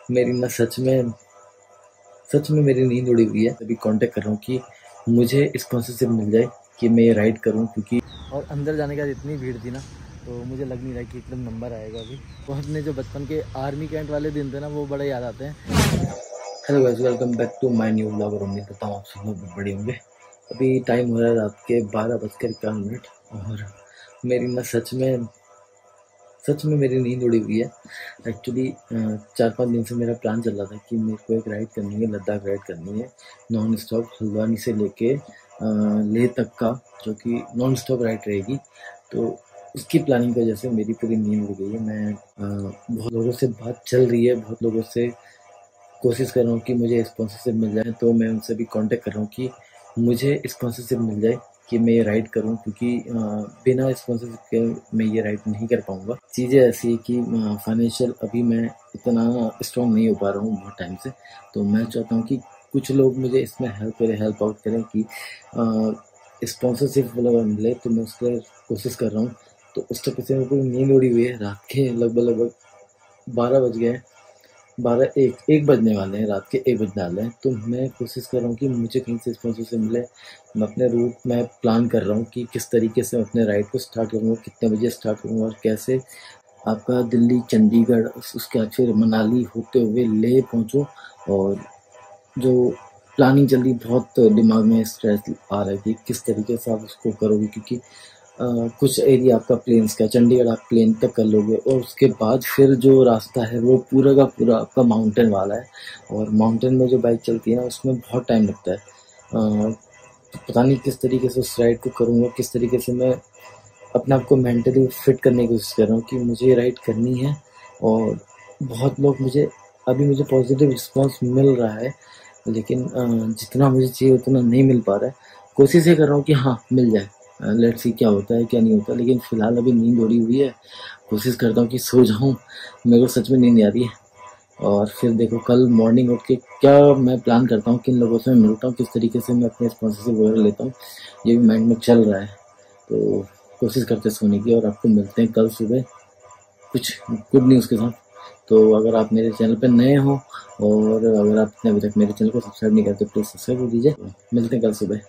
मेरी ना सच में मेरी नींद उड़ी हुई है। अभी कांटेक्ट कर रहा हूँ कि मुझे स्पॉन्सरशिप मिल जाए कि मैं ये राइड करूँ, क्योंकि और अंदर जाने के बाद इतनी भीड़ थी ना, तो मुझे लग नहीं रहा कि एकदम नंबर आएगा अभी। तो अपने जो बचपन के आर्मी कैंट वाले दिन थे ना, वो बड़े याद आते हैं। Hello guys, welcome back to my new vlog. और उम्मीद करता हूँ आप सब लोग बड़े होंगे। अभी टाइम हो रहा है रात के 12:51 और मेरी ना सच में मेरी नींद उड़ी हुई है। एक्चुअली 4-5 दिन से मेरा प्लान चल रहा था कि मेरे को एक राइड करनी है, लद्दाख राइड करनी है, नॉन स्टॉप हल्द्वानी से लेके लेह तक का, जो कि नॉन स्टॉप राइड रहेगी। तो उसकी प्लानिंग की वजह से मेरी पूरी नींद उड़ गई है। मैं बहुत लोगों से बात चल रही है, बहुत लोगों से कोशिश कर रहा हूँ कि मुझे स्पॉन्सरशिप मिल जाए, तो मैं उनसे भी कांटेक्ट कर रहा हूँ कि मुझे स्पॉन्सरशिप मिल जाए कि मैं ये राइड करूं, क्योंकि बिना स्पॉन्सरशिप के मैं ये राइड नहीं कर पाऊंगा। चीज़ें ऐसी है कि फाइनेंशियल अभी मैं इतना स्ट्रॉन्ग नहीं हो पा रहा हूँ बहुत टाइम से। तो मैं चाहता हूँ कि कुछ लोग मुझे इसमें हेल्प आउट करें कि स्पॉन्सरशिप मिले, तो मैं उसकी कोशिश कर रहा हूँ। तो उस तक से मेरे को नींद उड़ी हुई है। रात के लगभग 12 बज गए हैं, 12 1 बजने वाले हैं, रात के 1 बजने वाले हैं। तो मैं कोशिश कर रहा हूँ कि मुझे कहीं से स्पॉन्सरशिप मिले। मैं अपने रूट में प्लान कर रहा हूँ कि किस तरीके से अपने राइड को स्टार्ट करूँगा, कितने बजे स्टार्ट करूँगा और कैसे आपका दिल्ली, चंडीगढ़, उसके बाद फिर मनाली होते हुए लेह पहुँचूँ। और जो प्लानिंग चल रही, बहुत दिमाग में स्ट्रेस आ रहा है कि किस तरीके से आप उसको करोगे, क्योंकि कुछ एरिया आपका प्लेन्स का, चंडीगढ़ आप प्लेन तक कर लोगे और उसके बाद फिर जो रास्ता है वो पूरा का पूरा आपका माउंटेन वाला है। और माउंटेन में जो बाइक चलती है ना, उसमें बहुत टाइम लगता है। तो पता नहीं किस तरीके से उस राइड को करूँगा, किस तरीके से मैं अपने आप को मेंटली फिट करने की कोशिश कर रहा हूँ कि मुझे ये राइड करनी है। और बहुत लोग मुझे पॉजिटिव रिस्पॉन्स मिल रहा है, लेकिन जितना मुझे चाहिए उतना नहीं मिल पा रहा है। कोशिश ये कर रहा हूँ कि हाँ, मिल जाए। लेट्स सी क्या होता है क्या नहीं होता, लेकिन फ़िलहाल अभी नींद उड़ी हुई है। कोशिश करता हूँ कि सो जाऊँ, मेरे को सच में नींद आ रही है। और फिर देखो कल मॉर्निंग उठ के क्या मैं प्लान करता हूँ, किन लोगों से मैं मिलता हूँ, किस तरीके से मैं अपने स्पॉन्सरशिप वगैरह लेता हूँ, ये भी माइंड में चल रहा है। तो कोशिश करते सोने की, और आपको मिलते हैं कल सुबह कुछ गुड न्यूज़ के साथ। तो अगर आप मेरे चैनल पर नए हो और अगर आपने अभी तक मेरे चैनल को सब्सक्राइब नहीं करते, प्लीज़ सब्सक्राइब कर दीजिए। मिलते हैं कल सुबह।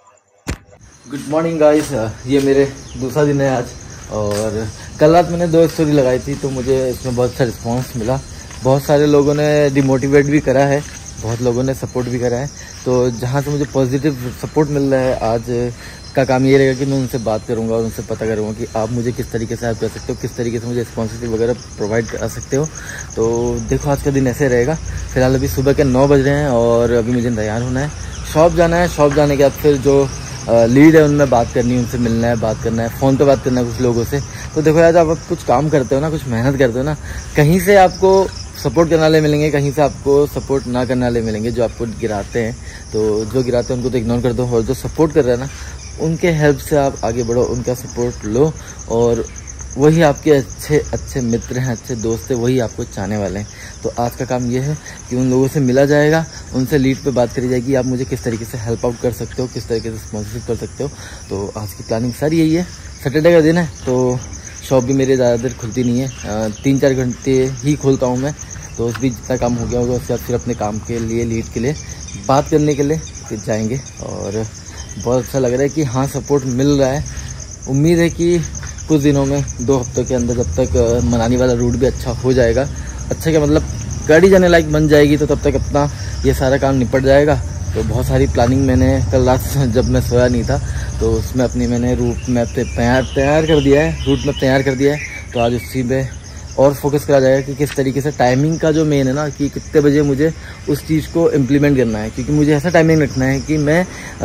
गुड मॉर्निंग गाइस, ये मेरे दूसरा दिन है आज। और कल रात मैंने 2 स्टोरी लगाई थी, तो मुझे इसमें बहुत अच्छा रिस्पांस मिला। बहुत सारे लोगों ने डिमोटिवेट भी करा है, बहुत लोगों ने सपोर्ट भी करा है। तो जहाँ से मुझे पॉजिटिव सपोर्ट मिल रहा है, आज का काम ये रहेगा कि मैं उनसे बात करूंगा और उनसे पता करूंगा कि आप मुझे किस तरीके से हेल्प कर सकते हो, किस तरीके से मुझे स्पॉन्सरशिप वगैरह प्रोवाइड कर सकते हो। तो देखो आज का दिन ऐसे रहेगा। फिलहाल अभी सुबह के 9 बज रहे हैं और अभी मुझे तैयार होना है, शॉप जाना है। शॉप जाने के बाद फिर जो लीड है उनमें बात करनी है, उनसे मिलना है, बात करना है, फ़ोन पे बात करना है कुछ लोगों से। तो देखो यार, आप कुछ काम करते हो ना, कुछ मेहनत करते हो ना, कहीं से आपको सपोर्ट करने वाले मिलेंगे, कहीं से आपको सपोर्ट ना करने वाले मिलेंगे, जो आपको गिराते हैं। तो जो गिराते हैं उनको तो इग्नोर कर दो, और जो सपोर्ट कर रहे हैं ना, उनके हेल्प से आप आगे बढ़ो, उनका सपोर्ट लो। और वही आपके अच्छे मित्र हैं, अच्छे दोस्त हैं, वही आपको चाहने वाले हैं। तो आज का काम ये है कि उन लोगों से मिला जाएगा, उनसे लीड पे बात करी जाएगी, आप मुझे किस तरीके से हेल्प आउट कर सकते हो, किस तरीके से स्पॉन्सरशिप कर सकते हो। तो आज की प्लानिंग सारी यही है। सैटरडे का दिन है, तो शॉप भी मेरी ज़्यादा देर खुलती नहीं है, 3-4 घंटे ही खोलता हूँ मैं। तो उस बीच जितना काम हो गया होगा उसके बाद फिर अपने काम के लिए, लीड के लिए बात करने के लिए फिर जाएंगे। और बहुत अच्छा लग रहा है कि हाँ, सपोर्ट मिल रहा है। उम्मीद है कि कुछ दिनों में, 2 हफ्तों के अंदर, जब तक मनाली वाला रूट भी अच्छा हो जाएगा, अच्छा क्या मतलब गाड़ी जाने लायक बन जाएगी, तो तब तक अपना ये सारा काम निपट जाएगा। तो बहुत सारी प्लानिंग मैंने कल रात जब मैं सोया नहीं था, तो उसमें अपनी मैंने रूट मैप तैयार कर दिया है, रूट मैप तैयार कर दिया है। तो आज उसी पे और फोकस करा जाएगा कि किस तरीके से टाइमिंग का जो मेन है ना, कि कितने बजे मुझे उस चीज़ को इम्प्लीमेंट करना है। क्योंकि मुझे ऐसा टाइमिंग रखना है कि मैं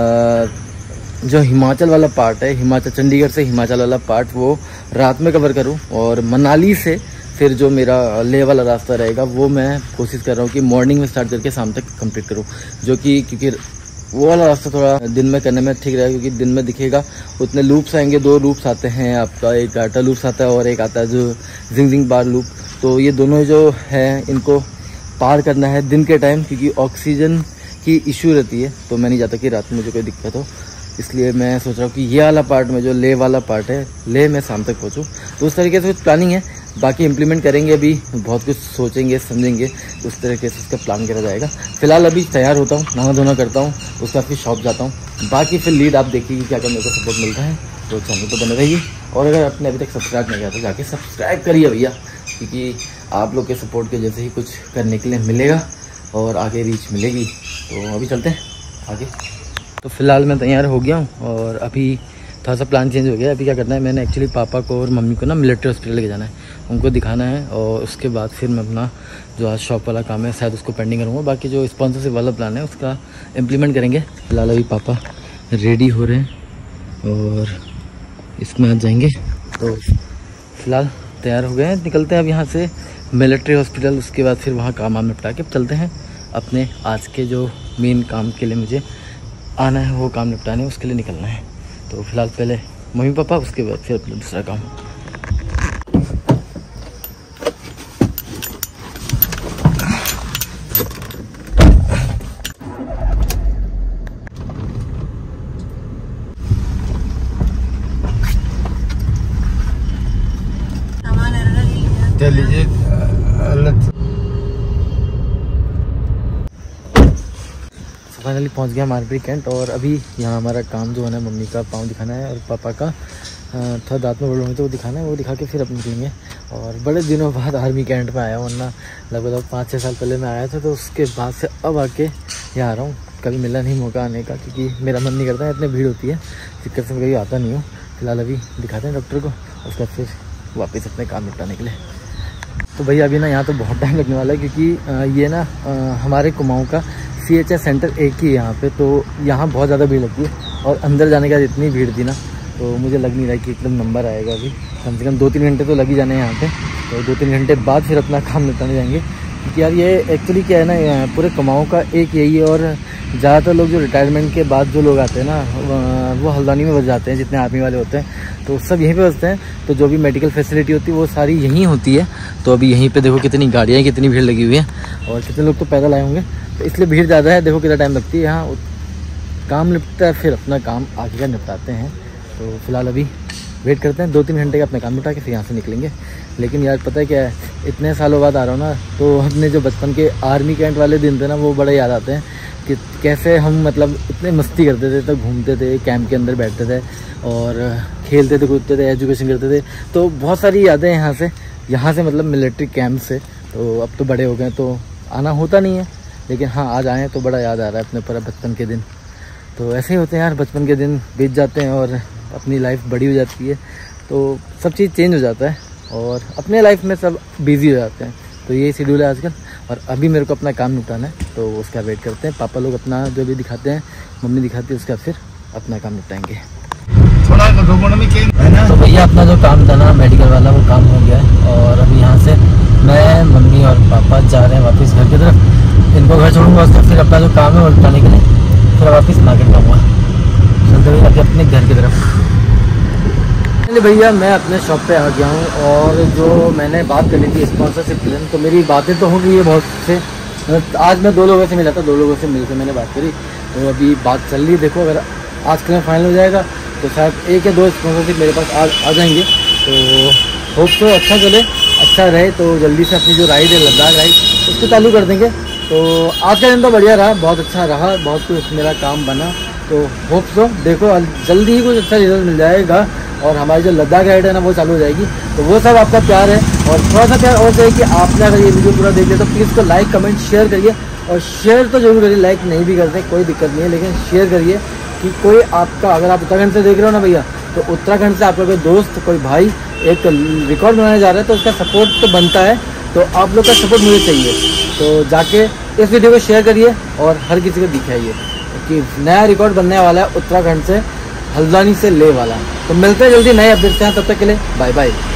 जो हिमाचल वाला पार्ट है, हिमाचल चंडीगढ़ से हिमाचल वाला पार्ट, वो रात में कवर करूं। और मनाली से फिर जो मेरा लेह वाला रास्ता रहेगा, वो मैं कोशिश कर रहा हूँ कि मॉर्निंग में स्टार्ट करके शाम तक कंप्लीट करूँ। जो कि क्योंकि वो वाला रास्ता थोड़ा दिन में करने में ठीक रहेगा, क्योंकि दिन में दिखेगा उतने लूप्स आएंगे। 2 लूप्स आते हैं आपका, एक घाटा लूप्स आता है और एक आता है जो जिंग बार लूप। तो ये दोनों जो है, इनको पार करना है दिन के टाइम, क्योंकि ऑक्सीजन की इशू रहती है। तो मैं नहीं चाहता कि रात में मुझे कोई दिक्कत हो, इसलिए मैं सोच रहा हूँ कि ये वाला पार्ट में, जो लेह वाला पार्ट है, लेह में शाम तक पहुँचूँ। तो उस तरीके से कुछ प्लानिंग है। बाकी इम्प्लीमेंट करेंगे, अभी बहुत कुछ सोचेंगे समझेंगे, उस तरीके से उसका प्लान करा जाएगा। फिलहाल अभी तैयार होता हूँ, नहा धोना करता हूँ, उसके बाद फिर शॉप जाता हूँ। बाकी फिर लीड आप देखिए क्या क्या मेरे को सपोर्ट मिलता है, तो चैनल तो बने रहिए। और अगर आपने अभी तक सब्सक्राइब नहीं किया तो जाके सब्सक्राइब करिए भैया, क्योंकि आप लोग के सपोर्ट के जैसे ही कुछ करने के लिए मिलेगा और आगे रीच मिलेगी। तो अभी चलते हैं आगे। तो फिलहाल मैं तैयार हो गया हूँ और अभी थोड़ा सा प्लान चेंज हो गया। अभी क्या करना है, मैंने एक्चुअली पापा को और मम्मी को ना मिलिट्री हॉस्पिटल लेके जाना है, उनको दिखाना है। और उसके बाद फिर मैं अपना जो आज शॉप वाला काम है शायद उसको पेंडिंग करूँगा। बाकी जो स्पॉन्सरशिप वाला प्लान है उसका इम्प्लीमेंट करेंगे। फिलहाल अभी पापा रेडी हो रहे हैं और इसमें आ जाएंगे। तो फिलहाल तैयार हो गए हैं, निकलते हैं अब यहाँ से मिलिट्री हॉस्पिटल। उसके बाद फिर वहाँ काम वाम निपटा के चलते हैं अपने आज के जो मेन काम के लिए मुझे आना है, वो काम निपटाने, उसके लिए निकलना है। तो फिलहाल पहले मम्मी पापा, उसके बाद फिर अपना दूसरा काम। लीजिए फाइनली पहुंच गया मारपीट कैंट। और अभी यहाँ हमारा काम जो है ना, मम्मी का पाँव दिखाना है और पापा का थोड़ा दांत में प्रॉब्लम है तो वो दिखाना है, वो दिखा के फिर अपन निकलेंगे। और बड़े दिनों बाद आर्मी कैंट में आया, वरना लगभग 5-6 साल पहले मैं आया था, तो उसके बाद से अब आके यहाँ आ रहा हूँ। कभी मिला नहीं मौका आने का, क्योंकि मेरा मन नहीं करता है, इतनी भीड़ होती है, दिक्कत से मैं कभी आता नहीं हूँ। फिलहाल अभी दिखाते हैं डॉक्टर को, उसके बाद फिर वापस अपने काम निपटाने के लिए। तो भैया अभी ना यहाँ तो बहुत टाइम लगने वाला है, क्योंकि ये ना हमारे कुमाऊँ का CHS सेंटर एक ही है यहाँ पे, तो यहाँ बहुत ज़्यादा भीड़ लगती है। और अंदर जाने के बाद इतनी भीड़ थी ना, तो मुझे लग नहीं रहा कि एकदम नंबर आएगा। अभी कम से कम 2-3 घंटे तो लग ही जाने हैं यहाँ पे। तो 2-3 घंटे बाद फिर अपना काम निपटाने जाएंगे, क्योंकि यार ये एक्चुअली क्या है ना, पूरे कुमाऊँ का एक यही है। और ज़्यादातर लोग जो रिटायरमेंट के बाद जो लोग आते हैं ना, वो हल्द्वानी में बस जाते हैं, जितने आर्मी वाले होते हैं तो सब यहीं पे बसते हैं। तो जो भी मेडिकल फैसिलिटी होती है वो सारी यहीं होती है। तो अभी यहीं पे देखो कितनी गाड़ियाँ, कितनी भीड़ लगी हुई है, और कितने लोग तो पैदल आए होंगे, तो इसलिए भीड़ ज़्यादा है। देखो कितना टाइम लगती है यहाँ, काम निपटता है फिर अपना काम आगे का निपटाते हैं। तो फिलहाल अभी वेट करते हैं 2-3 घंटे का, अपना काम निपटा के फिर यहाँ से निकलेंगे। लेकिन यार पता है क्या है, इतने सालों बाद आ रहा हूँ ना, तो अपने जो बचपन के आर्मी कैंट वाले दिन थे ना, वो बड़े याद आते हैं कि कैसे हम मतलब इतने मस्ती करते थे, तो घूमते थे, कैंप के अंदर बैठते थे और खेलते थे, कूदते थे, एजुकेशन करते थे। तो बहुत सारी यादें यहाँ से मतलब मिलिट्री कैंप से। तो अब तो बड़े हो गए तो आना होता नहीं है, लेकिन हाँ आज आए तो बड़ा याद आ रहा है अपने पर बचपन के दिन। तो ऐसे ही होते हैं यार, बचपन के दिन बीत जाते हैं और अपनी लाइफ बड़ी हो जाती है, तो सब चीज़ चेंज हो जाता है और अपने लाइफ में सब बिजी हो जाते हैं। तो यही शेड्यूल है आजकल। और अभी मेरे को अपना काम निपटाना है, तो उसका वेट करते हैं। पापा लोग अपना जो भी दिखाते हैं, मम्मी दिखाती है, उसका फिर अपना काम निपटाएंगे। थोड़ा है ना। तो भैया अपना जो काम था ना मेडिकल वाला, वो काम हो गया है। और अभी यहाँ से मैं, मम्मी और पापा जा रहे हैं वापस घर की तरफ। इनको घर छोड़ूंगा, उसका फिर अपना जो काम है वो निपटाने के लिए फिर वापस मार्केट जाऊँगा। चलते हुए आगे अपने घर की तरफ। भैया मैं अपने शॉप पे आ गया हूँ, और जो मैंने बात करी थी स्पॉन्सरशिप प्लान, तो मेरी बातें तो हो गई है बहुत से। आज मैं 2 लोगों से मिला था, 2 लोगों से मिलकर मैंने बात करी, तो अभी बात चल रही। देखो अगर आज के लिए फाइनल हो जाएगा तो शायद 1 या 2 स्पॉन्सरशिप मेरे पास आ जाएंगे। तो होप तो अच्छा चले, अच्छा रहे, तो जल्दी से अपनी जो राइड है लद्दाख राइड उसको चालू कर देंगे। तो आज का दिन तो बढ़िया रहा, बहुत अच्छा रहा, बहुत कुछ मेरा काम बना। तो होप सो देखो जल्दी ही कुछ अच्छा रिजल्ट मिल जाएगा और हमारी जो लद्दाख राइड है ना वो चालू हो जाएगी। तो वो सब आपका प्यार है, और थोड़ा सा प्यार और चाहिए कि आपने अगर ये वीडियो पूरा देख लिया तो प्लीज़ इसको लाइक कमेंट शेयर करिए। और शेयर तो जरूर करिए, लाइक नहीं भी करते कोई दिक्कत नहीं है, लेकिन शेयर करिए कि कोई आपका, अगर आप उत्तराखंड से देख रहे हो ना भैया, तो उत्तराखंड से आपका कोई दोस्त, कोई भाई एक रिकॉर्ड बनाने जा रहा है, तो उसका सपोर्ट तो बनता है। तो आप लोग का सपोर्ट मुझे चाहिए, तो जाके इस वीडियो को शेयर करिए और हर किसी को दिखाइए कि नया रिकॉर्ड बनने वाला है उत्तराखंड से, हल्द्वानी से लेह वाला। तो मिलते हैं जल्दी नए अपडेट के साथ, तब तक के लिए बाय बाय।